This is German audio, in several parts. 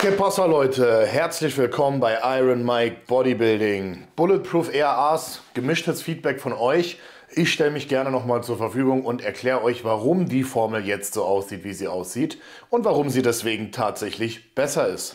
Que pasa, Leute? Herzlich willkommen bei Iron Mike Bodybuilding. Bulletproof ERAs, gemischtes Feedback von euch. Ich stelle mich gerne nochmal zur Verfügung und erkläre euch, warum die Formel jetzt so aussieht, wie sie aussieht und warum sie deswegen tatsächlich besser ist.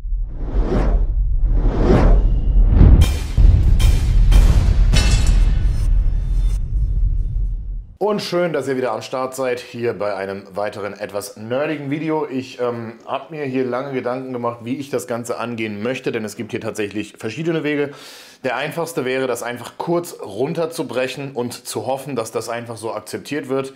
Und schön, dass ihr wieder am Start seid, hier bei einem weiteren, etwas nerdigen Video. Ich habe mir hier lange Gedanken gemacht, wie ich das Ganze angehen möchte, denn es gibt hier tatsächlich verschiedene Wege. Der einfachste wäre, das einfach kurz runterzubrechen und zu hoffen, dass das einfach so akzeptiert wird.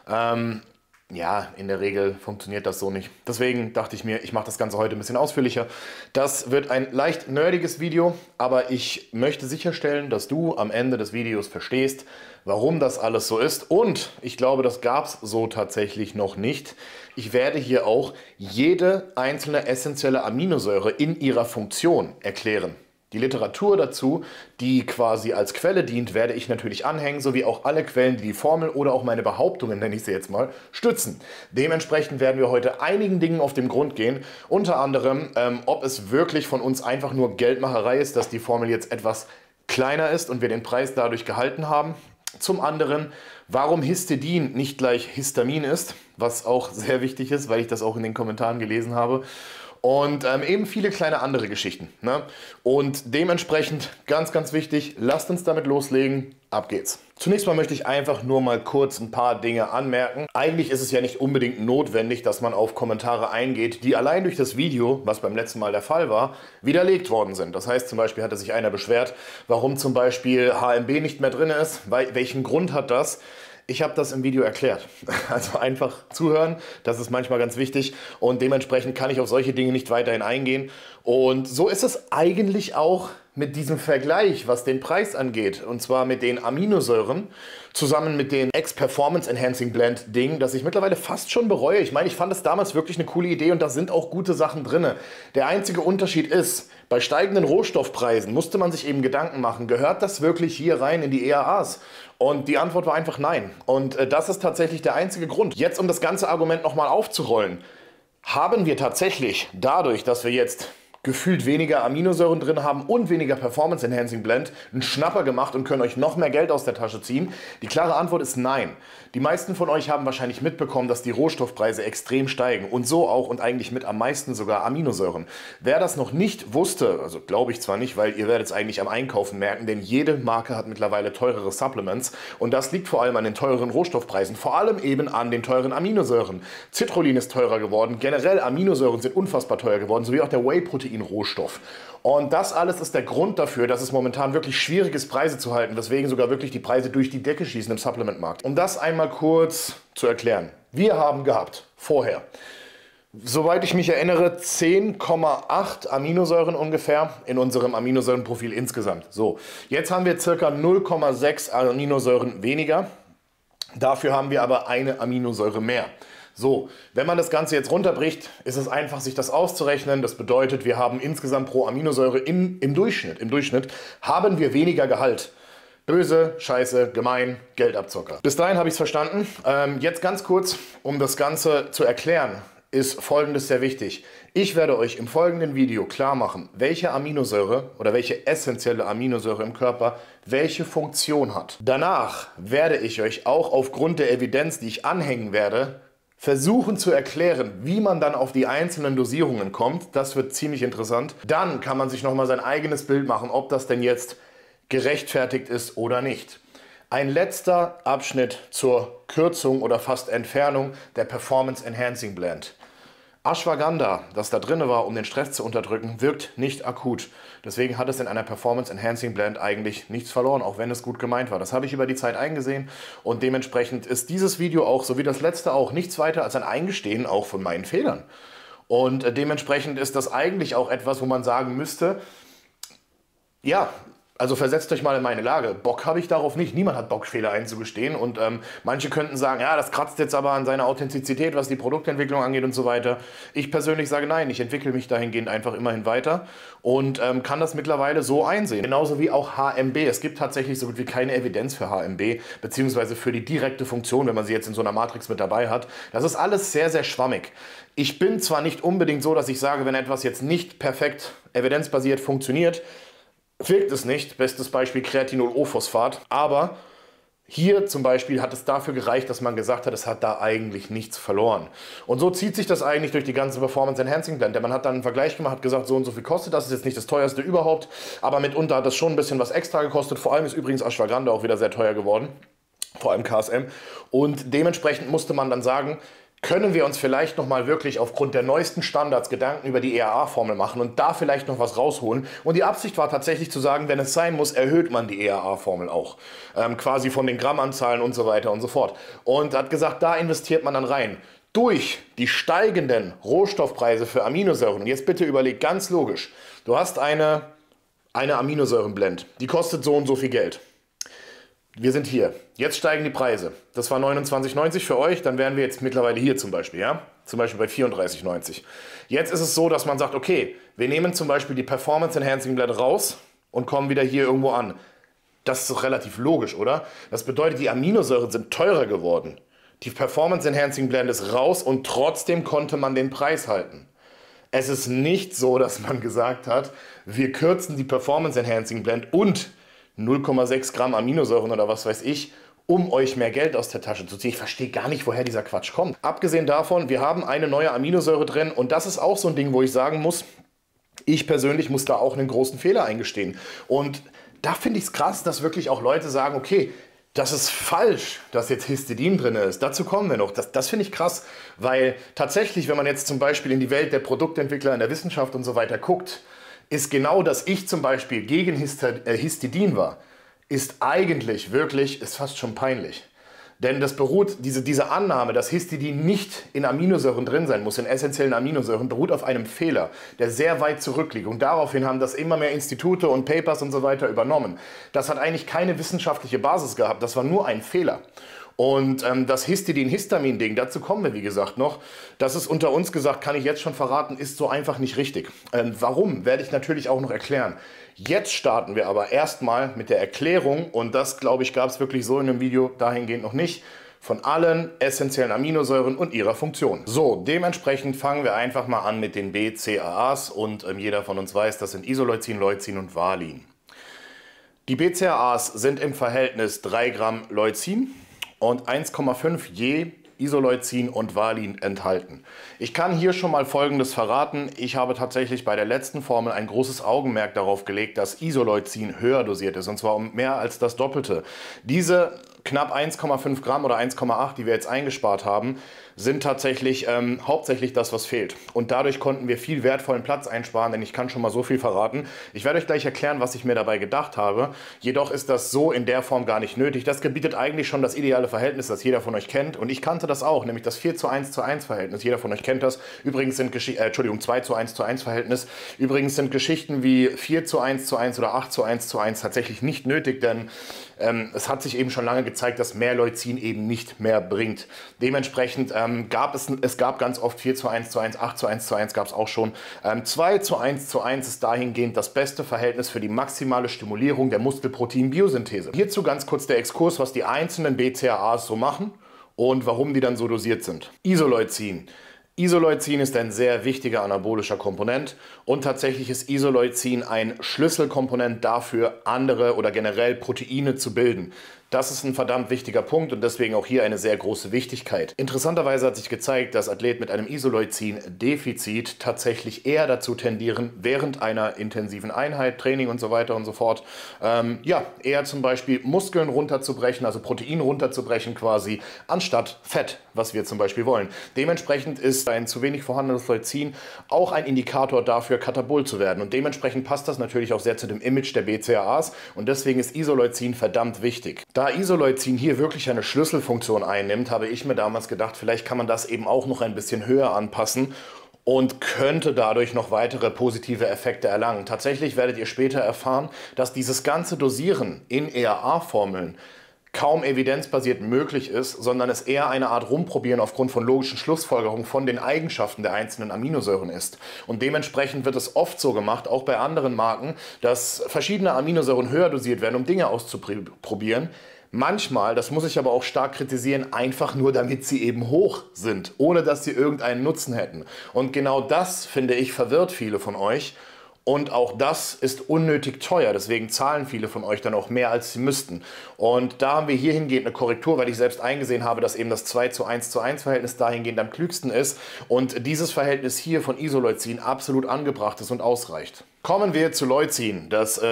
Ja, in der Regel funktioniert das so nicht. Deswegen dachte ich mir, ich mache das Ganze heute ein bisschen ausführlicher. Das wird ein leicht nerdiges Video, aber ich möchte sicherstellen, dass du am Ende des Videos verstehst, warum das alles so ist. Und ich glaube, das gab es so tatsächlich noch nicht. Ich werde hier auch jede einzelne essentielle Aminosäure in ihrer Funktion erklären. Die Literatur dazu, die quasi als Quelle dient, werde ich natürlich anhängen, sowie auch alle Quellen, die die Formel oder auch meine Behauptungen, nenne ich sie jetzt mal, stützen. Dementsprechend werden wir heute einigen Dingen auf den Grund gehen, unter anderem, ob es wirklich von uns einfach nur Geldmacherei ist, dass die Formel jetzt etwas kleiner ist und wir den Preis dadurch gehalten haben. Zum anderen, warum Histidin nicht gleich Histamin ist, was auch sehr wichtig ist, weil ich das auch in den Kommentaren gelesen habe. Und eben viele kleine andere Geschichten. Ne? Und dementsprechend ganz, ganz wichtig, lasst uns damit loslegen. Ab geht's. Zunächst mal möchte ich einfach nur mal kurz ein paar Dinge anmerken. Eigentlich ist es ja nicht unbedingt notwendig, dass man auf Kommentare eingeht, die allein durch das Video, was beim letzten Mal der Fall war, widerlegt worden sind. Das heißt, zum Beispiel hatte sich einer beschwert, warum zum Beispiel HMB nicht mehr drin ist. Welchen Grund hat das? Ich habe das im Video erklärt. Also einfach zuhören, das ist manchmal ganz wichtig und dementsprechend kann ich auf solche Dinge nicht weiterhin eingehen. Und so ist es eigentlich auch mit diesem Vergleich, was den Preis angeht, und zwar mit den Aminosäuren zusammen mit den X-Performance Enhancing Blend Dingen, das ich mittlerweile fast schon bereue. Ich meine, ich fand es damals wirklich eine coole Idee und da sind auch gute Sachen drin. Der einzige Unterschied ist, bei steigenden Rohstoffpreisen musste man sich eben Gedanken machen, gehört das wirklich hier rein in die ERAs? Und die Antwort war einfach nein. Und das ist tatsächlich der einzige Grund. Jetzt, um das ganze Argument nochmal aufzurollen, haben wir tatsächlich dadurch, dass wir jetzt gefühlt weniger Aminosäuren drin haben und weniger Performance Enhancing Blend, einen Schnapper gemacht und können euch noch mehr Geld aus der Tasche ziehen? Die klare Antwort ist nein. Die meisten von euch haben wahrscheinlich mitbekommen, dass die Rohstoffpreise extrem steigen und so auch und eigentlich mit am meisten sogar Aminosäuren. Wer das noch nicht wusste, also glaube ich zwar nicht, weil ihr werdet es eigentlich am Einkaufen merken, denn jede Marke hat mittlerweile teurere Supplements und das liegt vor allem an den teureren Rohstoffpreisen, vor allem eben an den teuren Aminosäuren. Citrullin ist teurer geworden, generell Aminosäuren sind unfassbar teuer geworden, sowie auch der Whey-Protein-Rohstoff. Und das alles ist der Grund dafür, dass es momentan wirklich schwierig ist, Preise zu halten, weswegen sogar wirklich die Preise durch die Decke schießen im Supplementmarkt. Um das einmal kurz zu erklären. Wir haben gehabt, vorher, soweit ich mich erinnere, 10,8 Aminosäuren ungefähr in unserem Aminosäurenprofil insgesamt. So, jetzt haben wir ca. 0,6 Aminosäuren weniger, dafür haben wir aber eine Aminosäure mehr. So, wenn man das Ganze jetzt runterbricht, ist es einfach, sich das auszurechnen. Das bedeutet, wir haben insgesamt pro Aminosäure im Durchschnitt haben wir weniger Gehalt. Böse, scheiße, gemein, Geldabzocker. Bis dahin habe ich es verstanden. Jetzt ganz kurz, um das Ganze zu erklären, ist Folgendes sehr wichtig. Ich werde euch im folgenden Video klar machen, welche Aminosäure oder welche essentielle Aminosäure im Körper welche Funktion hat. Danach werde ich euch auch aufgrund der Evidenz, die ich anhängen werde, versuchen zu erklären, wie man dann auf die einzelnen Dosierungen kommt. Das wird ziemlich interessant. Dann kann man sich nochmal sein eigenes Bild machen, ob das denn jetzt gerechtfertigt ist oder nicht. Ein letzter Abschnitt zur Kürzung oder fast Entfernung der Performance Enhancing Blend. Ashwagandha, das da drin war, um den Stress zu unterdrücken, wirkt nicht akut. Deswegen hat es in einer Performance Enhancing Blend eigentlich nichts verloren, auch wenn es gut gemeint war. Das habe ich über die Zeit eingesehen und dementsprechend ist dieses Video auch, so wie das letzte auch, nichts weiter als ein Eingestehen auch von meinen Fehlern. Und dementsprechend ist das eigentlich auch etwas, wo man sagen müsste, ja, Also versetzt euch mal in meine Lage. Bock habe ich darauf nicht. Niemand hat Bock, Fehler einzugestehen. Und manche könnten sagen, ja, das kratzt jetzt aber an seiner Authentizität, was die Produktentwicklung angeht und so weiter. Ich persönlich sage nein, ich entwickle mich dahingehend einfach immerhin weiter und kann das mittlerweile so einsehen. Genauso wie auch HMB. Es gibt tatsächlich so gut wie keine Evidenz für HMB, beziehungsweise für die direkte Funktion, wenn man sie jetzt in so einer Matrix mit dabei hat. Das ist alles sehr, sehr schwammig. Ich bin zwar nicht unbedingt so, dass ich sage, wenn etwas jetzt nicht perfekt evidenzbasiert funktioniert, wirkt es nicht. Bestes Beispiel Creatinol-O-Phosphat. Aber hier zum Beispiel hat es dafür gereicht, dass man gesagt hat, es hat da eigentlich nichts verloren. Und so zieht sich das eigentlich durch die ganze Performance Enhancing Blend. Denn man hat dann einen Vergleich gemacht, hat gesagt, so und so viel kostet das. Ist jetzt nicht das teuerste überhaupt, aber mitunter hat das schon ein bisschen was extra gekostet. Vor allem ist übrigens Ashwagandha auch wieder sehr teuer geworden. Vor allem KSM. Und dementsprechend musste man dann sagen, können wir uns vielleicht nochmal wirklich aufgrund der neuesten Standards Gedanken über die EAA-Formel machen und da vielleicht noch was rausholen. Und die Absicht war tatsächlich zu sagen, wenn es sein muss, erhöht man die EAA-Formel auch. Quasi von den Grammanzahlen und so weiter und so fort. Und hat gesagt, da investiert man dann rein. Durch die steigenden Rohstoffpreise für Aminosäuren, und jetzt bitte überleg ganz logisch, du hast eine Aminosäurenblend, die kostet so und so viel Geld. Wir sind hier. Jetzt steigen die Preise. Das war 29,90 für euch, dann wären wir jetzt mittlerweile hier zum Beispiel, ja? Zum Beispiel bei 34,90. Jetzt ist es so, dass man sagt, okay, wir nehmen zum Beispiel die Performance Enhancing Blend raus und kommen wieder hier irgendwo an. Das ist doch relativ logisch, oder? Das bedeutet, die Aminosäuren sind teurer geworden. Die Performance Enhancing Blend ist raus und trotzdem konnte man den Preis halten. Es ist nicht so, dass man gesagt hat, wir kürzen die Performance Enhancing Blend und 0,6 Gramm Aminosäuren oder was weiß ich, um euch mehr Geld aus der Tasche zu ziehen. Ich verstehe gar nicht, woher dieser Quatsch kommt. Abgesehen davon, wir haben eine neue Aminosäure drin und das ist auch so ein Ding, wo ich sagen muss, ich persönlich muss da auch einen großen Fehler eingestehen. Und da finde ich es krass, dass wirklich auch Leute sagen, okay, das ist falsch, dass jetzt Histidin drin ist. Dazu kommen wir noch. Das finde ich krass, weil tatsächlich, wenn man jetzt zum Beispiel in die Welt der Produktentwickler, in der Wissenschaft und so weiter guckt, ist genau, dass ich zum Beispiel gegen Histidin war, ist eigentlich wirklich, ist fast schon peinlich. Denn das beruht, diese Annahme, dass Histidin nicht in Aminosäuren drin sein muss, in essentiellen Aminosäuren, beruht auf einem Fehler, der sehr weit zurückliegt. Und daraufhin haben das immer mehr Institute und Papers und so weiter übernommen. Das hat eigentlich keine wissenschaftliche Basis gehabt, das war nur ein Fehler. Und das Histidin-Histamin-Ding, dazu kommen wir wie gesagt noch, das ist unter uns gesagt, kann ich jetzt schon verraten, ist so einfach nicht richtig. Warum, werde ich natürlich auch noch erklären. Jetzt starten wir aber erstmal mit der Erklärung, und das glaube ich gab es wirklich so in einem Video dahingehend noch nicht, von allen essentiellen Aminosäuren und ihrer Funktion. So, dementsprechend fangen wir einfach mal an mit den BCAAs und jeder von uns weiß, das sind Isoleucin, Leucin und Valin. Die BCAAs sind im Verhältnis 3 Gramm Leucin und 1,5 je Isoleucin und Valin enthalten. Ich kann hier schon mal Folgendes verraten. Ich habe tatsächlich bei der letzten Formel ein großes Augenmerk darauf gelegt, dass Isoleucin höher dosiert ist, und zwar um mehr als das Doppelte. Diese knapp 1,5 Gramm oder 1,8, die wir jetzt eingespart haben, sind tatsächlich hauptsächlich das, was fehlt. Und dadurch konnten wir viel wertvollen Platz einsparen, denn ich kann schon mal so viel verraten. Ich werde euch gleich erklären, was ich mir dabei gedacht habe. Jedoch ist das so in der Form gar nicht nötig. Das gebietet eigentlich schon das ideale Verhältnis, das jeder von euch kennt. Und ich kannte das auch, nämlich das 4:1:1 Verhältnis. Jeder von euch kennt das. Übrigens sind 2:1:1 Verhältnis. Übrigens sind Geschichten wie 4:1:1 oder 8:1:1 tatsächlich nicht nötig, denn es hat sich eben schon lange gezeigt, dass mehr Leucin eben nicht mehr bringt. Dementsprechend gab es ganz oft 4:1:1, 8:1:1 gab es auch schon. 2:1:1 ist dahingehend das beste Verhältnis für die maximale Stimulierung der Muskelprotein-Biosynthese. Hierzu ganz kurz der Exkurs, was die einzelnen BCAAs so machen und warum die dann so dosiert sind. Isoleucin. Isoleucin ist ein sehr wichtiger anabolischer Komponent und tatsächlich ist Isoleucin ein Schlüsselkomponent dafür, andere oder generell Proteine zu bilden. Das ist ein verdammt wichtiger Punkt und deswegen auch hier eine sehr große Wichtigkeit. Interessanterweise hat sich gezeigt, dass Athleten mit einem Isoleucin-Defizit tatsächlich eher dazu tendieren, während einer intensiven Einheit, Training und so weiter und so fort, eher zum Beispiel Muskeln runterzubrechen, also Protein runterzubrechen quasi, anstatt Fett, was wir zum Beispiel wollen. Dementsprechend ist ein zu wenig vorhandenes Leucin auch ein Indikator dafür, katabol zu werden. Und dementsprechend passt das natürlich auch sehr zu dem Image der BCAAs und deswegen ist Isoleucin verdammt wichtig. Da Isoleucin hier wirklich eine Schlüsselfunktion einnimmt, habe ich mir damals gedacht, vielleicht kann man das eben auch noch ein bisschen höher anpassen. und könnte dadurch noch weitere positive Effekte erlangen. Tatsächlich werdet ihr später erfahren, dass dieses ganze Dosieren in ERA-Formeln kaum evidenzbasiert möglich ist, sondern es eher eine Art Rumprobieren aufgrund von logischen Schlussfolgerungen von den Eigenschaften der einzelnen Aminosäuren ist. Und dementsprechend wird es oft so gemacht, auch bei anderen Marken, dass verschiedene Aminosäuren höher dosiert werden, um Dinge auszuprobieren. Manchmal, das muss ich aber auch stark kritisieren, einfach nur damit sie eben hoch sind, ohne dass sie irgendeinen Nutzen hätten. Und genau das, finde ich, verwirrt viele von euch. Und auch das ist unnötig teuer, deswegen zahlen viele von euch dann auch mehr, als sie müssten. Und da haben wir hier hingehend eine Korrektur, weil ich selbst eingesehen habe, dass eben das 2:1:1 Verhältnis dahingehend am klügsten ist. Und dieses Verhältnis hier von Isoleucin absolut angebracht ist und ausreicht. Kommen wir zu Leucin, das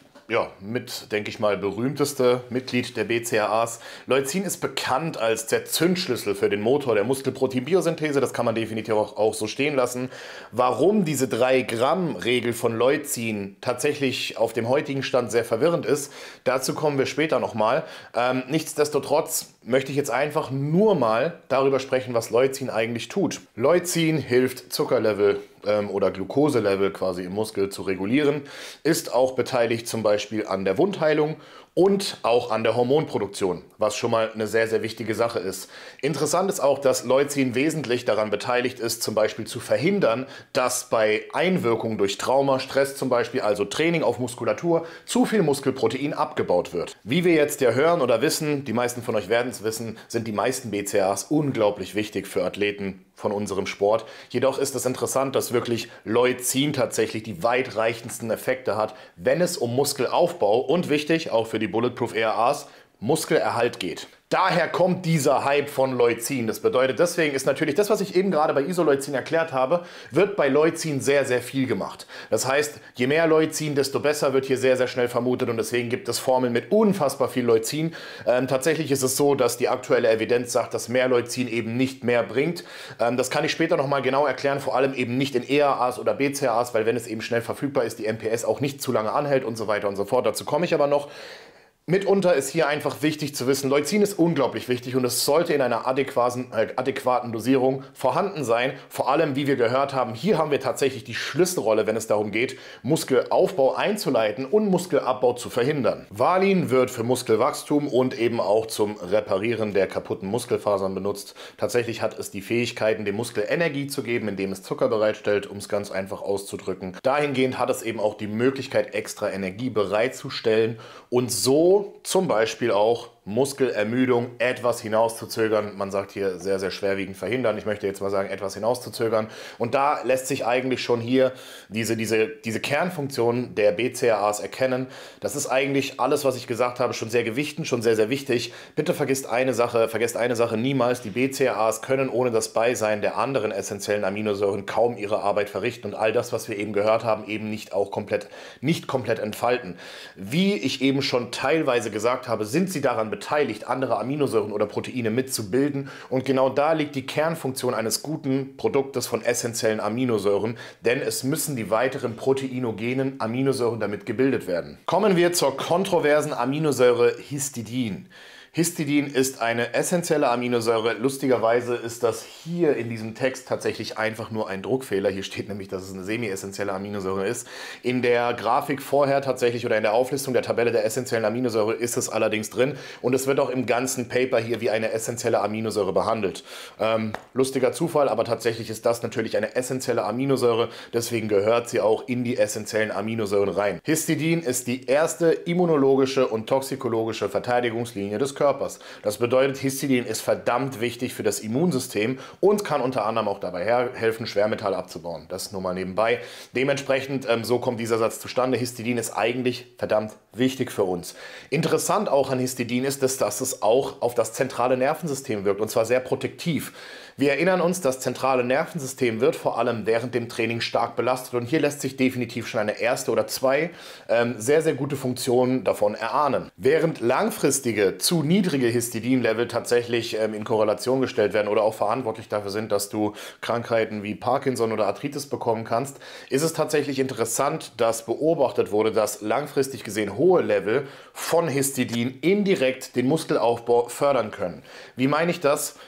mit, denke ich mal, berühmteste Mitglied der BCAAs. Leucin ist bekannt als der Zündschlüssel für den Motor der Muskelproteinbiosynthese. Das kann man definitiv auch so stehen lassen. Warum diese 3-Gramm-Regel von Leucin tatsächlich auf dem heutigen Stand sehr verwirrend ist, dazu kommen wir später nochmal. Nichtsdestotrotz möchte ich jetzt einfach nur mal darüber sprechen, was Leucin eigentlich tut. Leucin hilft Zuckerlevel oder Glukoselevel quasi im Muskel zu regulieren, ist auch beteiligt zum Beispiel an der Wundheilung und auch an der Hormonproduktion, was schon mal eine sehr, sehr wichtige Sache ist. Interessant ist auch, dass Leucin wesentlich daran beteiligt ist, zum Beispiel zu verhindern, dass bei Einwirkungen durch Trauma, Stress zum Beispiel, also Training auf Muskulatur, zu viel Muskelprotein abgebaut wird. Wie wir jetzt ja hören oder wissen, die meisten von euch werden es wissen, sind die meisten BCAAs unglaublich wichtig für Athleten von unserem Sport. Jedoch ist es interessant, dass wirklich Leucin tatsächlich die weitreichendsten Effekte hat, wenn es um Muskelaufbau und wichtig, auch für die Bulletproof ERAs, Muskelerhalt geht. Daher kommt dieser Hype von Leucin. Das bedeutet, deswegen ist natürlich das, was ich eben gerade bei Isoleucin erklärt habe, wird bei Leucin sehr, sehr viel gemacht. Das heißt, je mehr Leucin, desto besser wird hier sehr, sehr schnell vermutet und deswegen gibt es Formeln mit unfassbar viel Leucin. Tatsächlich ist es so, dass die aktuelle Evidenz sagt, dass mehr Leucin eben nicht mehr bringt. Das kann ich später nochmal genau erklären, vor allem eben nicht in ERAs oder BCAAs, weil wenn es eben schnell verfügbar ist, die MPS auch nicht zu lange anhält und so weiter und so fort. Dazu komme ich aber noch. Mitunter ist hier einfach wichtig zu wissen, Leucin ist unglaublich wichtig und es sollte in einer adäquaten Dosierung vorhanden sein. Vor allem, wie wir gehört haben, hier haben wir tatsächlich die Schlüsselrolle, wenn es darum geht, Muskelaufbau einzuleiten und Muskelabbau zu verhindern. Valin wird für Muskelwachstum und eben auch zum Reparieren der kaputten Muskelfasern benutzt. Tatsächlich hat es die Fähigkeiten, dem Muskel Energie zu geben, indem es Zucker bereitstellt, um es ganz einfach auszudrücken. Dahingehend hat es eben auch die Möglichkeit, extra Energie bereitzustellen und so zum Beispiel auch Muskelermüdung etwas hinauszuzögern. Man sagt hier sehr, sehr schwerwiegend verhindern. Ich möchte jetzt mal sagen, etwas hinauszuzögern. Und da lässt sich eigentlich schon hier diese Kernfunktion der BCAAs erkennen. Das ist eigentlich alles, was ich gesagt habe, schon sehr gewichtend, schon sehr, sehr wichtig. Bitte vergesst eine Sache niemals. Die BCAAs können ohne das Beisein der anderen essentiellen Aminosäuren kaum ihre Arbeit verrichten und all das, was wir eben gehört haben, eben nicht komplett entfalten. Wie ich eben schon teilweise gesagt habe, sind sie daran beteiligt, andere Aminosäuren oder Proteine mitzubilden. Und genau da liegt die Kernfunktion eines guten Produktes von essentiellen Aminosäuren, denn es müssen die weiteren proteinogenen Aminosäuren damit gebildet werden. Kommen wir zur kontroversen Aminosäure Histidin. Histidin ist eine essentielle Aminosäure. Lustigerweise ist das hier in diesem Text tatsächlich einfach nur ein Druckfehler. Hier steht nämlich, dass es eine semi-essentielle Aminosäure ist. In der Grafik vorher tatsächlich oder in der Auflistung der Tabelle der essentiellen Aminosäure ist es allerdings drin und es wird auch im ganzen Paper hier wie eine essentielle Aminosäure behandelt. Lustiger Zufall, aber tatsächlich ist das natürlich eine essentielle Aminosäure, deswegen gehört sie auch in die essentiellen Aminosäuren rein. Histidin ist die erste immunologische und toxikologische Verteidigungslinie des Körpers. Das bedeutet, Histidin ist verdammt wichtig für das Immunsystem und kann unter anderem auch dabei helfen, Schwermetalle abzubauen. Das nur mal nebenbei. Dementsprechend, so kommt dieser Satz zustande. Histidin ist eigentlich verdammt wichtig für uns. Interessant auch an Histidin ist, dass es auch auf das zentrale Nervensystem wirkt und zwar sehr protektiv. Wir erinnern uns, das zentrale Nervensystem wird vor allem während dem Training stark belastet und hier lässt sich definitiv schon eine erste oder zwei sehr, sehr gute Funktionen davon erahnen. Während langfristige, zu niedrige Histidin-Level tatsächlich in Korrelation gestellt werden oder auch verantwortlich dafür sind, dass du Krankheiten wie Parkinson oder Arthritis bekommen kannst, ist es tatsächlich interessant, dass beobachtet wurde, dass langfristig gesehen hohe Level von Histidin indirekt den Muskelaufbau fördern können. Wie meine ich das?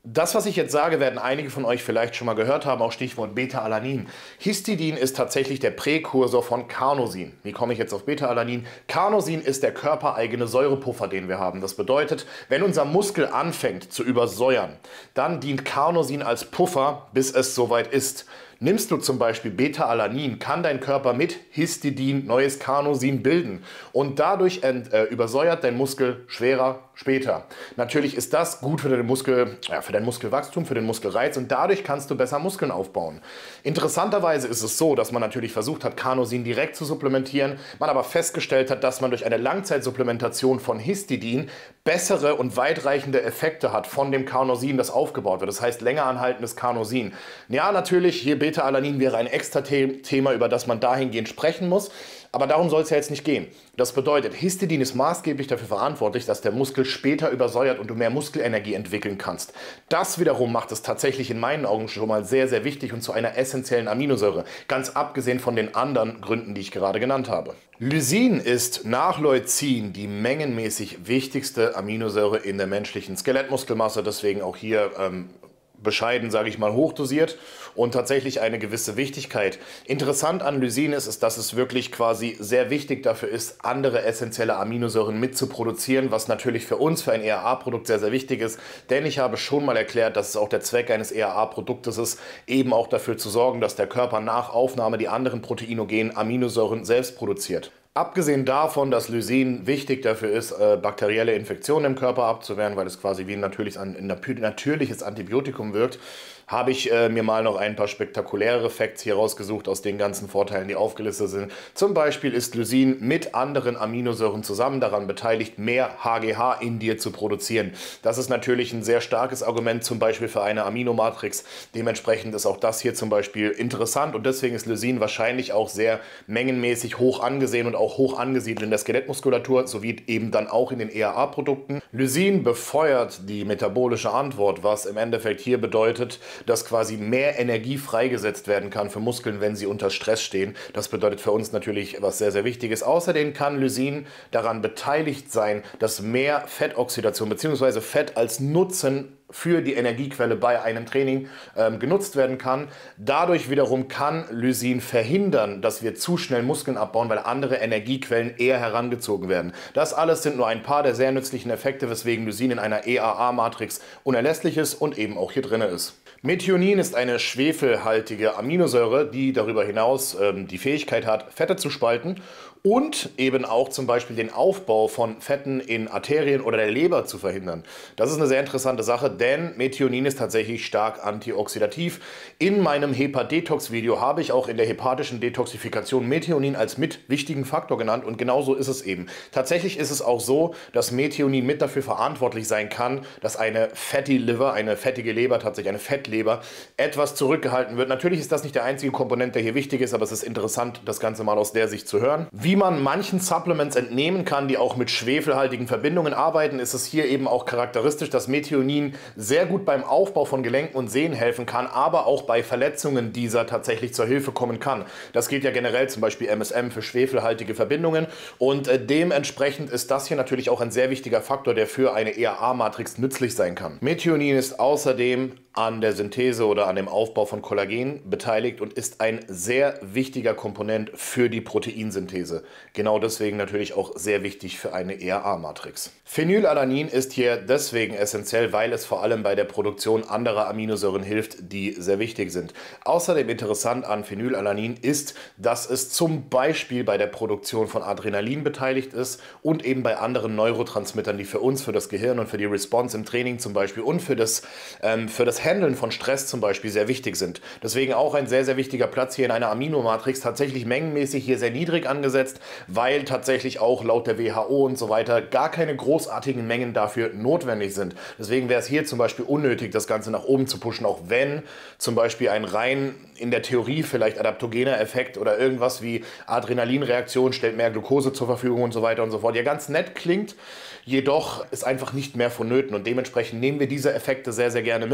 Das, was ich jetzt sage, werden einige von euch vielleicht schon mal gehört haben, auch Stichwort Beta-Alanin. Histidin ist tatsächlich der Präkursor von Carnosin. Wie komme ich jetzt auf Beta-Alanin? Carnosin ist der körpereigene Säurepuffer, den wir haben. Das bedeutet, wenn unser Muskel anfängt zu übersäuern, dann dient Carnosin als Puffer, bis es soweit ist. Nimmst du zum Beispiel Beta-Alanin, kann dein Körper mit Histidin neues Carnosin bilden und dadurch übersäuert dein Muskel schwerer später. Natürlich ist das gut für dein Muskelwachstum, für den Muskelreiz und dadurch kannst du besser Muskeln aufbauen. Interessanterweise ist es so, dass man natürlich versucht hat, Carnosin direkt zu supplementieren, man aber festgestellt hat, dass man durch eine Langzeitsupplementation von Histidin bessere und weitreichende Effekte hat von dem Carnosin, das aufgebaut wird. Das heißt länger anhaltendes Carnosin. Ja, natürlich, hier Beta-Alanin wäre ein extra Thema, über das man dahingehend sprechen muss. Aber darum soll es ja jetzt nicht gehen. Das bedeutet, Histidin ist maßgeblich dafür verantwortlich, dass der Muskel später übersäuert und du mehr Muskelenergie entwickeln kannst. Das wiederum macht es tatsächlich in meinen Augen schon mal sehr, sehr wichtig und zu einer essentiellen Aminosäure. Ganz abgesehen von den anderen Gründen, die ich gerade genannt habe. Lysin ist nach Leucin die mengenmäßig wichtigste Aminosäure in der menschlichen Skelettmuskelmasse. Deswegen auch hier bescheiden, sage ich mal, hochdosiert und tatsächlich eine gewisse Wichtigkeit. Interessant an Lysin ist, dass es wirklich quasi sehr wichtig dafür ist, andere essentielle Aminosäuren mitzuproduzieren, was natürlich für uns, für ein ERA-Produkt sehr, sehr wichtig ist, denn ich habe schon mal erklärt, dass es auch der Zweck eines ERA-Produktes ist, eben auch dafür zu sorgen, dass der Körper nach Aufnahme die anderen proteinogenen Aminosäuren selbst produziert. Abgesehen davon, dass Lysin wichtig dafür ist, bakterielle Infektionen im Körper abzuwehren, weil es quasi wie ein natürliches Antibiotikum wirkt, habe ich mir mal noch ein paar spektakuläre Facts hier rausgesucht aus den ganzen Vorteilen, die aufgelistet sind. Zum Beispiel ist Lysin mit anderen Aminosäuren zusammen daran beteiligt, mehr HGH in dir zu produzieren. Das ist natürlich ein sehr starkes Argument, zum Beispiel für eine Aminomatrix. Dementsprechend ist auch das hier zum Beispiel interessant und deswegen ist Lysin wahrscheinlich auch sehr mengenmäßig hoch angesehen und auch hoch angesiedelt in der Skelettmuskulatur, sowie eben dann auch in den ERA-Produkten. Lysin befeuert die metabolische Antwort, was im Endeffekt hier bedeutet, dass quasi mehr Energie freigesetzt werden kann für Muskeln, wenn sie unter Stress stehen. Das bedeutet für uns natürlich was sehr, sehr Wichtiges. Außerdem kann Lysin daran beteiligt sein, dass mehr Fettoxidation bzw. Fett als Nutzen für die Energiequelle bei einem Training genutzt werden kann. Dadurch wiederum kann Lysin verhindern, dass wir zu schnell Muskeln abbauen, weil andere Energiequellen eher herangezogen werden. Das alles sind nur ein paar der sehr nützlichen Effekte, weswegen Lysin in einer EAA-Matrix unerlässlich ist und eben auch hier drin ist. Methionin ist eine schwefelhaltige Aminosäure, die darüber hinaus die Fähigkeit hat, Fette zu spalten und eben auch zum Beispiel den Aufbau von Fetten in Arterien oder der Leber zu verhindern. Das ist eine sehr interessante Sache, denn Methionin ist tatsächlich stark antioxidativ. In meinem Hepat-Detox-Video habe ich auch in der hepatischen Detoxifikation Methionin als mit wichtigen Faktor genannt und genauso ist es eben. Tatsächlich ist es auch so, dass Methionin mit dafür verantwortlich sein kann, dass eine Fatty Liver, eine fettige Leber, tatsächlich eine Fettleber, etwas zurückgehalten wird. Natürlich ist das nicht der einzige Komponent, der hier wichtig ist, aber es ist interessant, das Ganze mal aus der Sicht zu hören. Wie man manchen Supplements entnehmen kann, die auch mit schwefelhaltigen Verbindungen arbeiten, ist es hier eben auch charakteristisch, dass Methionin sehr gut beim Aufbau von Gelenken und Sehnen helfen kann, aber auch bei Verletzungen dieser tatsächlich zur Hilfe kommen kann. Das gilt ja generell zum Beispiel MSM für schwefelhaltige Verbindungen und dementsprechend ist das hier natürlich auch ein sehr wichtiger Faktor, der für eine ERA-Matrix nützlich sein kann. Methionin ist außerdem an der Synthese oder an dem Aufbau von Kollagen beteiligt und ist ein sehr wichtiger Komponent für die Proteinsynthese. Genau deswegen natürlich auch sehr wichtig für eine ERA-Matrix. Phenylalanin ist hier deswegen essentiell, weil es vor allem bei der Produktion anderer Aminosäuren hilft, die sehr wichtig sind. Außerdem interessant an Phenylalanin ist, dass es zum Beispiel bei der Produktion von Adrenalin beteiligt ist und eben bei anderen Neurotransmittern, die für uns, für das Gehirn und für die Response im Training zum Beispiel und für das Handeln von Stress zum Beispiel sehr wichtig sind. Deswegen auch ein sehr, sehr wichtiger Platz hier in einer Aminomatrix, tatsächlich mengenmäßig hier sehr niedrig angesetzt, weil tatsächlich auch laut der WHO und so weiter gar keine großartigen Mengen dafür notwendig sind. Deswegen wäre es hier zum Beispiel unnötig, das Ganze nach oben zu pushen, auch wenn zum Beispiel ein rein in der Theorie vielleicht adaptogener Effekt oder irgendwas wie Adrenalinreaktion stellt mehr Glucose zur Verfügung und so weiter und so fort. Ja, ganz nett klingt, jedoch ist einfach nicht mehr vonnöten und dementsprechend nehmen wir diese Effekte sehr, sehr gerne mit. Deswegen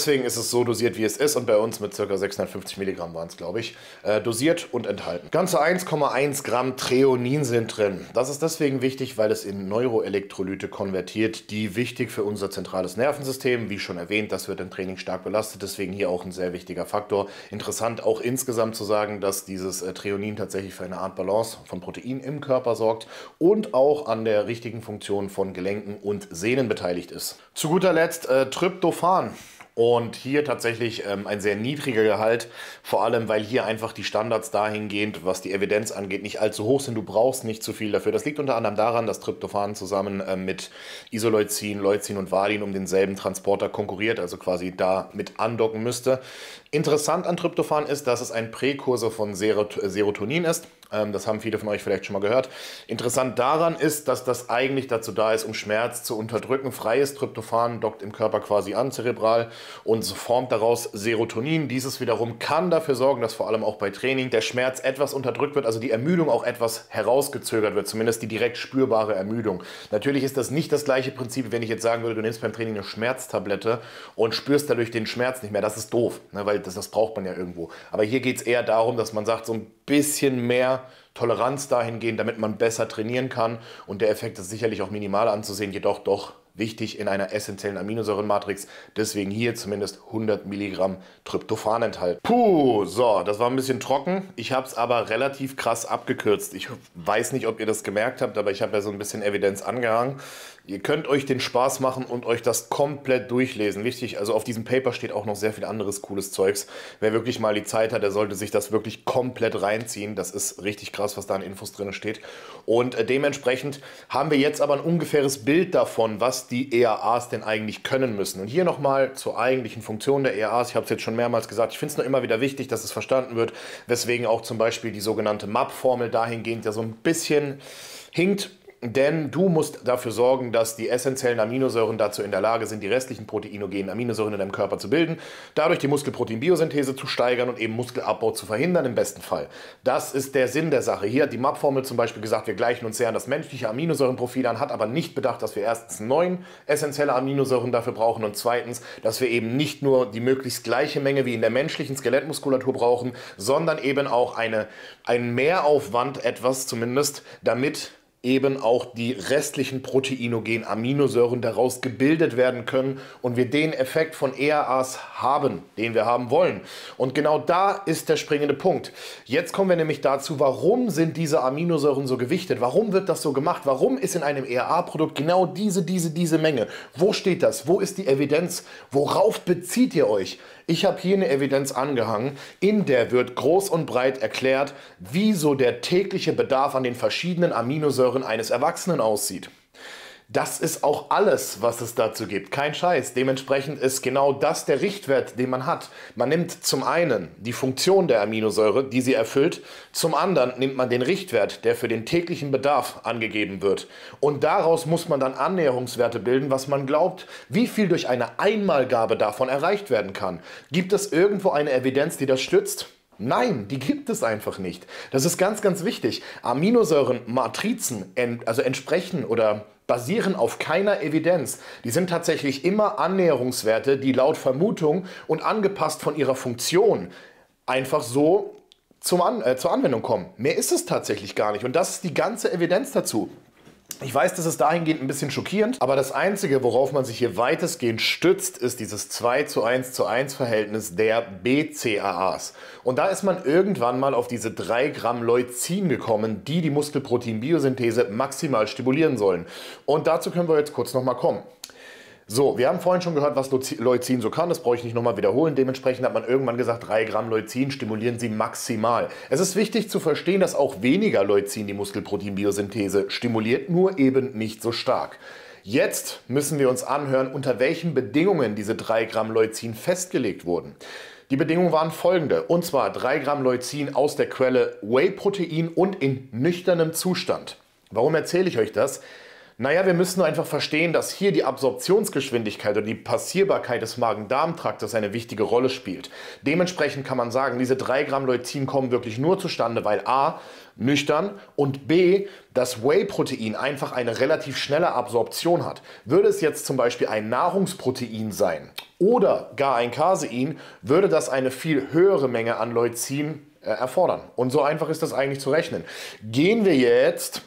deswegen ist es so dosiert, wie es ist, und bei uns mit ca. 650 Milligramm waren es, glaube ich, dosiert und enthalten. Ganze 1,1 Gramm Threonin sind drin. Das ist deswegen wichtig, weil es in Neuroelektrolyte konvertiert, die wichtig für unser zentrales Nervensystem, wie schon erwähnt, das wird im Training stark belastet, deswegen hier auch ein sehr wichtiger Faktor. Interessant auch insgesamt zu sagen, dass dieses Threonin tatsächlich für eine Art Balance von Protein im Körper sorgt und auch an der richtigen Funktion von Gelenken und Sehnen beteiligt ist. Zu guter Letzt Tryptophan. Und hier tatsächlich ein sehr niedriger Gehalt, vor allem weil hier einfach die Standards dahingehend, was die Evidenz angeht, nicht allzu hoch sind. Du brauchst nicht zu viel dafür. Das liegt unter anderem daran, dass Tryptophan zusammen mit Isoleucin, Leucin und Valin um denselben Transporter konkurriert, also quasi da mit andocken müsste. Interessant an Tryptophan ist, dass es ein Präkursor von Serotonin ist. Das haben viele von euch vielleicht schon mal gehört. Interessant daran ist, dass das eigentlich dazu da ist, um Schmerz zu unterdrücken. Freies Tryptophan dockt im Körper quasi an, zerebral, und formt daraus Serotonin. Dieses wiederum kann dafür sorgen, dass vor allem auch bei Training der Schmerz etwas unterdrückt wird, also die Ermüdung auch etwas herausgezögert wird, zumindest die direkt spürbare Ermüdung. Natürlich ist das nicht das gleiche Prinzip, wenn ich jetzt sagen würde, du nimmst beim Training eine Schmerztablette und spürst dadurch den Schmerz nicht mehr. Das ist doof, ne, weil das braucht man ja irgendwo. Aber hier geht es eher darum, dass man sagt, so ein bisschen mehr Toleranz dahingehend, damit man besser trainieren kann. Und der Effekt ist sicherlich auch minimal anzusehen, jedoch doch wichtig in einer essentiellen Aminosäurenmatrix. Deswegen hier zumindest 100 Milligramm Tryptophan enthalten. Puh, so, das war ein bisschen trocken. Ich habe es aber relativ krass abgekürzt. Ich weiß nicht, ob ihr das gemerkt habt, aber ich habe ja so ein bisschen Evidenz angehangen. Ihr könnt euch den Spaß machen und euch das komplett durchlesen. Wichtig, also auf diesem Paper steht auch noch sehr viel anderes cooles Zeugs. Wer wirklich mal die Zeit hat, der sollte sich das wirklich komplett reinziehen. Das ist richtig krass, was da an Infos drin steht. Und dementsprechend haben wir jetzt aber ein ungefähres Bild davon, was die EAAs denn eigentlich können müssen. Und hier nochmal zur eigentlichen Funktion der EAAs. Ich habe es jetzt schon mehrmals gesagt, ich finde es nur immer wieder wichtig, dass es verstanden wird, weswegen auch zum Beispiel die sogenannte MAP-Formel dahingehend ja so ein bisschen hinkt. Denn du musst dafür sorgen, dass die essentiellen Aminosäuren dazu in der Lage sind, die restlichen proteinogenen Aminosäuren in deinem Körper zu bilden, dadurch die Muskelproteinbiosynthese zu steigern und eben Muskelabbau zu verhindern im besten Fall. Das ist der Sinn der Sache. Hier hat die MAP-Formel zum Beispiel gesagt, wir gleichen uns sehr an das menschliche Aminosäurenprofil an, hat aber nicht bedacht, dass wir erstens 9 essentielle Aminosäuren dafür brauchen und zweitens, dass wir eben nicht nur die möglichst gleiche Menge wie in der menschlichen Skelettmuskulatur brauchen, sondern eben auch einen Mehraufwand, etwas zumindest, damit eben auch die restlichen proteinogenen Aminosäuren daraus gebildet werden können und wir den Effekt von EAAs haben, den wir haben wollen. Und genau da ist der springende Punkt. Jetzt kommen wir nämlich dazu, warum sind diese Aminosäuren so gewichtet? Warum wird das so gemacht? Warum ist in einem EAA-Produkt genau diese Menge? Wo steht das? Wo ist die Evidenz? Worauf bezieht ihr euch? Ich habe hier eine Evidenz angehangen, in der wird groß und breit erklärt, wieso der tägliche Bedarf an den verschiedenen Aminosäuren eines Erwachsenen aussieht. Das ist auch alles, was es dazu gibt. Kein Scheiß. Dementsprechend ist genau das der Richtwert, den man hat. Man nimmt zum einen die Funktion der Aminosäure, die sie erfüllt. Zum anderen nimmt man den Richtwert, der für den täglichen Bedarf angegeben wird. Und daraus muss man dann Annäherungswerte bilden, was man glaubt, wie viel durch eine Einmalgabe davon erreicht werden kann. Gibt es irgendwo eine Evidenz, die das stützt? Nein, die gibt es einfach nicht. Das ist ganz, ganz wichtig. Aminosäurenmatrizen, also entsprechen oder basieren auf keiner Evidenz. Die sind tatsächlich immer Annäherungswerte, die laut Vermutung und angepasst von ihrer Funktion einfach so zur Anwendung kommen. Mehr ist es tatsächlich gar nicht. Und das ist die ganze Evidenz dazu. Ich weiß, das ist dahingehend ein bisschen schockierend, aber das Einzige, worauf man sich hier weitestgehend stützt, ist dieses 2:1:1 Verhältnis der BCAAs. Und da ist man irgendwann mal auf diese 3 Gramm Leucin gekommen, die die Muskelproteinbiosynthese maximal stimulieren sollen. Und dazu können wir jetzt kurz nochmal kommen. So, wir haben vorhin schon gehört, was Leucin so kann, das brauche ich nicht nochmal wiederholen. Dementsprechend hat man irgendwann gesagt, 3 Gramm Leucin stimulieren sie maximal. Es ist wichtig zu verstehen, dass auch weniger Leucin die Muskelproteinbiosynthese stimuliert, nur eben nicht so stark. Jetzt müssen wir uns anhören, unter welchen Bedingungen diese 3 Gramm Leucin festgelegt wurden. Die Bedingungen waren folgende, und zwar 3 Gramm Leucin aus der Quelle Whey-Protein und in nüchternem Zustand. Warum erzähle ich euch das? Naja, wir müssen nur einfach verstehen, dass hier die Absorptionsgeschwindigkeit oder die Passierbarkeit des Magen-Darm-Traktes eine wichtige Rolle spielt. Dementsprechend kann man sagen, diese 3 Gramm Leucin kommen wirklich nur zustande, weil a. nüchtern und b. das Whey-Protein einfach eine relativ schnelle Absorption hat. Würde es jetzt zum Beispiel ein Nahrungsprotein sein oder gar ein Casein, würde das eine viel höhere Menge an Leucin erfordern. Und so einfach ist das eigentlich zu rechnen. Gehen wir jetzt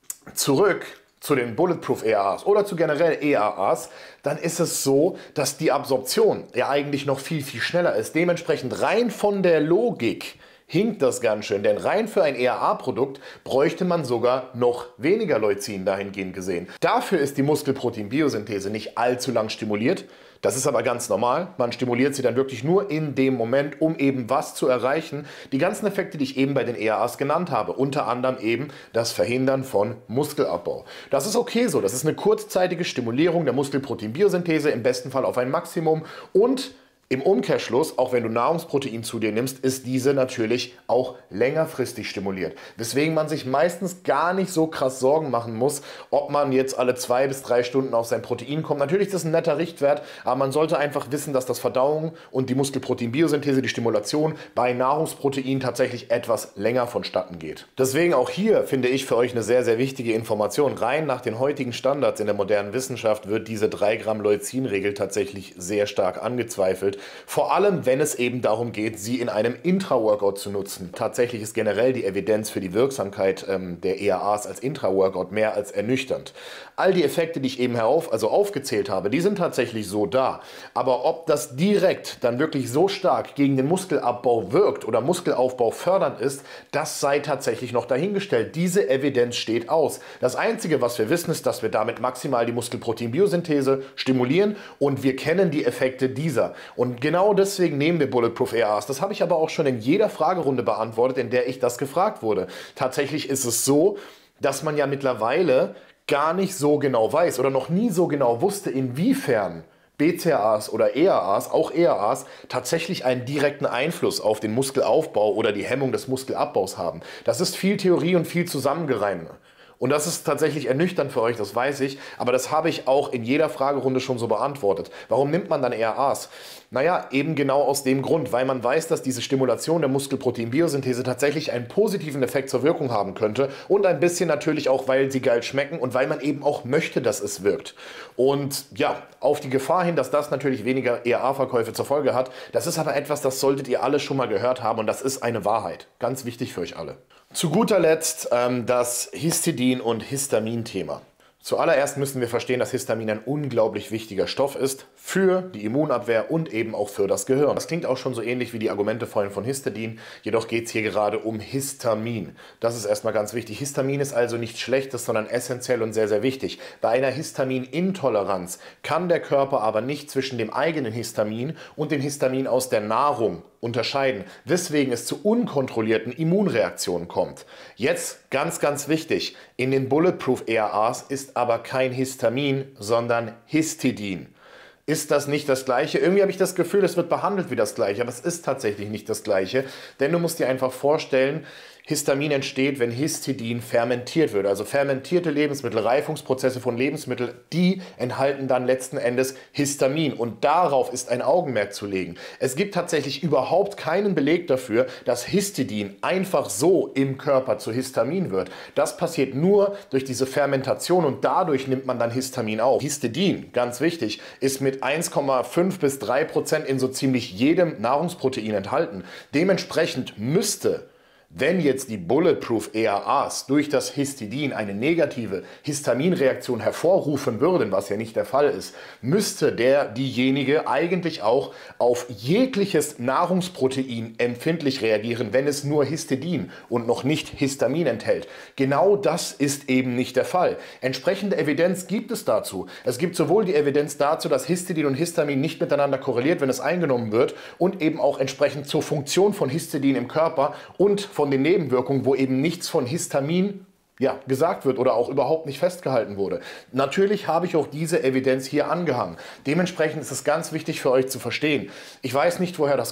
zurück zu den Bulletproof EAAs oder zu generell EAAs, dann ist es so, dass die Absorption ja eigentlich noch viel, viel schneller ist. Dementsprechend rein von der Logik hinkt das ganz schön, denn rein für ein EAA-Produkt bräuchte man sogar noch weniger Leucin dahingehend gesehen. Dafür ist die Muskelprotein-Biosynthese nicht allzu lang stimuliert. Das ist aber ganz normal. Man stimuliert sie dann wirklich nur in dem Moment, um eben was zu erreichen. Die ganzen Effekte, die ich eben bei den EAAs genannt habe, unter anderem eben das Verhindern von Muskelabbau. Das ist okay so. Das ist eine kurzzeitige Stimulierung der Muskelprotein-Biosynthese, im besten Fall auf ein Maximum, und im Umkehrschluss, auch wenn du Nahrungsprotein zu dir nimmst, ist diese natürlich auch längerfristig stimuliert. Weswegen man sich meistens gar nicht so krass Sorgen machen muss, ob man jetzt alle 2 bis 3 Stunden auf sein Protein kommt. Natürlich ist das ein netter Richtwert, aber man sollte einfach wissen, dass das Verdauung und die Muskelprotein-Biosynthese, die Stimulation bei Nahrungsprotein tatsächlich etwas länger vonstatten geht. Deswegen auch hier finde ich für euch eine sehr, sehr wichtige Information. Rein nach den heutigen Standards in der modernen Wissenschaft wird diese 3 Gramm Leucin-Regel tatsächlich sehr stark angezweifelt. Vor allem, wenn es eben darum geht, sie in einem Intra-Workout zu nutzen. Tatsächlich ist generell die Evidenz für die Wirksamkeit der EAAs als Intra-Workout mehr als ernüchternd. All die Effekte, die ich eben aufgezählt habe, die sind tatsächlich so da. Aber ob das direkt dann wirklich so stark gegen den Muskelabbau wirkt oder Muskelaufbau fördernd ist, das sei tatsächlich noch dahingestellt. Diese Evidenz steht aus. Das Einzige, was wir wissen, ist, dass wir damit maximal die Muskelprotein-Biosynthese stimulieren und wir kennen die Effekte dieser. Und genau deswegen nehmen wir Bulletproof EAAs. Das habe ich aber auch schon in jeder Fragerunde beantwortet, in der ich das gefragt wurde. Tatsächlich ist es so, dass man ja mittlerweile gar nicht so genau weiß oder noch nie so genau wusste, inwiefern BCAAs oder EAAs, auch EAAs, tatsächlich einen direkten Einfluss auf den Muskelaufbau oder die Hemmung des Muskelabbaus haben. Das ist viel Theorie und viel Zusammengereime. Und das ist tatsächlich ernüchternd für euch, das weiß ich, aber das habe ich auch in jeder Fragerunde schon so beantwortet. Warum nimmt man dann EAAs? Naja, eben genau aus dem Grund, weil man weiß, dass diese Stimulation der Muskelprotein-Biosynthese tatsächlich einen positiven Effekt zur Wirkung haben könnte und ein bisschen natürlich auch, weil sie geil schmecken und weil man eben auch möchte, dass es wirkt. Und ja, auf die Gefahr hin, dass das natürlich weniger EAA-Verkäufe zur Folge hat, das ist aber etwas, das solltet ihr alle schon mal gehört haben und das ist eine Wahrheit. Ganz wichtig für euch alle. Zu guter Letzt das Histidin- und Histamin-Thema. Zuallererst müssen wir verstehen, dass Histamin ein unglaublich wichtiger Stoff ist für die Immunabwehr und eben auch für das Gehirn. Das klingt auch schon so ähnlich wie die Argumente vorhin von Histidin, jedoch geht es hier gerade um Histamin. Das ist erstmal ganz wichtig. Histamin ist also nichts Schlechtes, sondern essentiell und sehr, sehr wichtig. Bei einer Histaminintoleranz kann der Körper aber nicht zwischen dem eigenen Histamin und dem Histamin aus der Nahrung unterscheiden, weswegen es zu unkontrollierten Immunreaktionen kommt. Jetzt ganz, ganz wichtig, in den Bulletproof EAAs ist aber kein Histamin, sondern Histidin. Ist das nicht das Gleiche? Irgendwie habe ich das Gefühl, es wird behandelt wie das Gleiche, aber es ist tatsächlich nicht das Gleiche, denn du musst dir einfach vorstellen, Histamin entsteht, wenn Histidin fermentiert wird. Also fermentierte Lebensmittel, Reifungsprozesse von Lebensmitteln, die enthalten dann letzten Endes Histamin. Und darauf ist ein Augenmerk zu legen. Es gibt tatsächlich überhaupt keinen Beleg dafür, dass Histidin einfach so im Körper zu Histamin wird. Das passiert nur durch diese Fermentation und dadurch nimmt man dann Histamin auf. Histidin, ganz wichtig, ist mit 1,5 bis 3% in so ziemlich jedem Nahrungsprotein enthalten. Dementsprechend müsste, wenn jetzt die Bulletproof EAAs durch das Histidin eine negative Histaminreaktion hervorrufen würden, was ja nicht der Fall ist, müsste diejenige eigentlich auch auf jegliches Nahrungsprotein empfindlich reagieren, wenn es nur Histidin und noch nicht Histamin enthält. Genau das ist eben nicht der Fall. Entsprechende Evidenz gibt es dazu. Es gibt sowohl die Evidenz dazu, dass Histidin und Histamin nicht miteinander korreliert, wenn es eingenommen wird, und eben auch entsprechend zur Funktion von Histidin im Körper und von den Nebenwirkungen, wo eben nichts von Histamin gesagt wird oder auch überhaupt nicht festgehalten wurde. Natürlich habe ich auch diese Evidenz hier angehangen. Dementsprechend ist es ganz wichtig für euch zu verstehen. Ich weiß nicht, woher das kommt.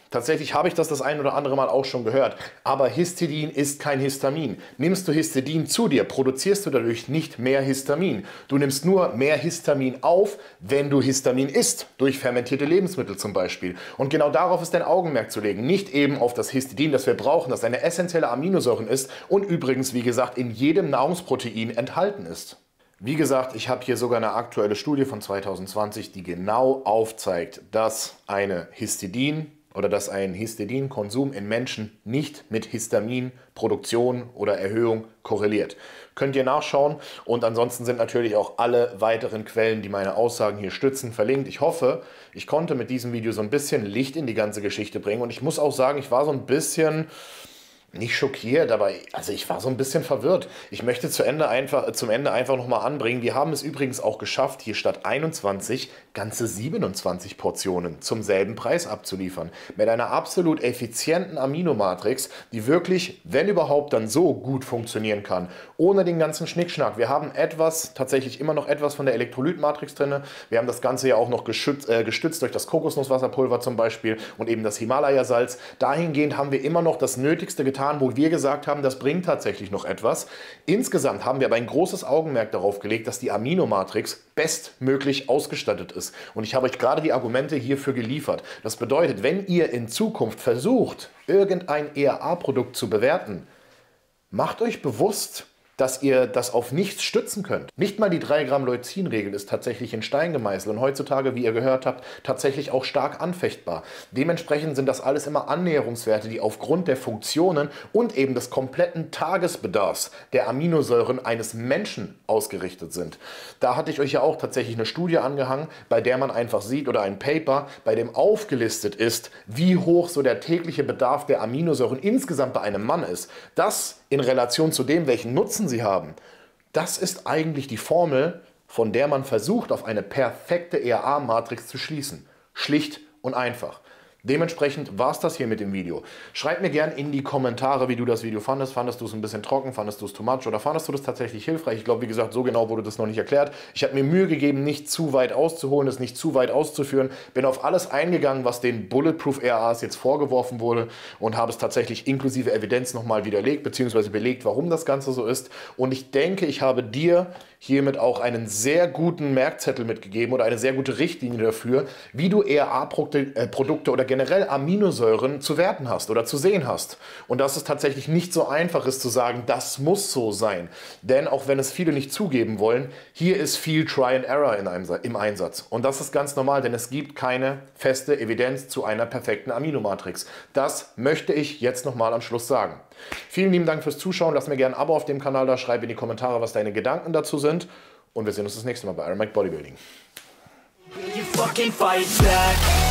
Tatsächlich habe ich das ein oder andere Mal auch schon gehört. Aber Histidin ist kein Histamin. Nimmst du Histidin zu dir, produzierst du dadurch nicht mehr Histamin. Du nimmst nur mehr Histamin auf, wenn du Histamin isst. Durch fermentierte Lebensmittel zum Beispiel. Und genau darauf ist dein Augenmerk zu legen. Nicht eben auf das Histidin, das wir brauchen, das eine essentielle Aminosäure ist und übrigens, wie gesagt, in jedem Nahrungsprotein enthalten ist. Wie gesagt, ich habe hier sogar eine aktuelle Studie von 2020, die genau aufzeigt, dass ein Histidinkonsum in Menschen nicht mit Histaminproduktion oder Erhöhung korreliert. Könnt ihr nachschauen und ansonsten sind natürlich auch alle weiteren Quellen, die meine Aussagen hier stützen, verlinkt. Ich hoffe, ich konnte mit diesem Video so ein bisschen Licht in die ganze Geschichte bringen und ich muss auch sagen, ich war so ein bisschen nicht schockiert, aber also ich war so ein bisschen verwirrt. Ich möchte zum Ende einfach nochmal anbringen. Wir haben es übrigens auch geschafft, hier statt 21 ganze 27 Portionen zum selben Preis abzuliefern. Mit einer absolut effizienten Aminomatrix, die wirklich, wenn überhaupt, dann so gut funktionieren kann. Ohne den ganzen Schnickschnack. Wir haben tatsächlich immer noch etwas von der Elektrolytmatrix drin. Wir haben das Ganze ja auch noch gestützt durch das Kokosnusswasserpulver zum Beispiel und eben das Himalaya-Salz. Dahingehend haben wir immer noch das Nötigste getan, wo wir gesagt haben, das bringt tatsächlich noch etwas. Insgesamt haben wir aber ein großes Augenmerk darauf gelegt, dass die Aminomatrix bestmöglich ausgestattet ist. Und ich habe euch gerade die Argumente hierfür geliefert. Das bedeutet, wenn ihr in Zukunft versucht, irgendein ERA-Produkt zu bewerten, macht euch bewusst, dass ihr das auf nichts stützen könnt. Nicht mal die 3 Gramm Leucin-Regel ist tatsächlich in Stein gemeißelt und heutzutage, wie ihr gehört habt, tatsächlich auch stark anfechtbar. Dementsprechend sind das alles immer Annäherungswerte, die aufgrund der Funktionen und eben des kompletten Tagesbedarfs der Aminosäuren eines Menschen ausgerichtet sind. Da hatte ich euch ja auch tatsächlich eine Studie angehangen, bei der man einfach sieht, oder ein Paper, bei dem aufgelistet ist, wie hoch so der tägliche Bedarf der Aminosäuren insgesamt bei einem Mann ist. Das in Relation zu dem, welchen Nutzen sie haben, das ist eigentlich die Formel, von der man versucht, auf eine perfekte ERA-Matrix zu schließen. Schlicht und einfach. Dementsprechend war es das hier mit dem Video. Schreib mir gerne in die Kommentare, wie du das Video fandest. Fandest du es ein bisschen trocken? Fandest du es too much? Oder fandest du das tatsächlich hilfreich? Ich glaube, wie gesagt, so genau wurde das noch nicht erklärt. Ich habe mir Mühe gegeben, nicht zu weit auszuholen, es nicht zu weit auszuführen. Bin auf alles eingegangen, was den Bulletproof ERAs jetzt vorgeworfen wurde und habe es tatsächlich inklusive Evidenz nochmal widerlegt, beziehungsweise belegt, warum das Ganze so ist. Und ich denke, ich habe dir hiermit auch einen sehr guten Merkzettel mitgegeben oder eine sehr gute Richtlinie dafür, wie du ERA-Produkte oder generell Aminosäuren zu werten hast oder zu sehen hast. Und dass es tatsächlich nicht so einfach ist zu sagen, das muss so sein. Denn auch wenn es viele nicht zugeben wollen, hier ist viel Try and Error im Einsatz. Und das ist ganz normal, denn es gibt keine feste Evidenz zu einer perfekten Aminomatrix. Das möchte ich jetzt nochmal am Schluss sagen. Vielen lieben Dank fürs Zuschauen. Lass mir gerne ein Abo auf dem Kanal da. Schreib in die Kommentare, was deine Gedanken dazu sind. Und wir sehen uns das nächste Mal bei Iron Mike Bodybuilding.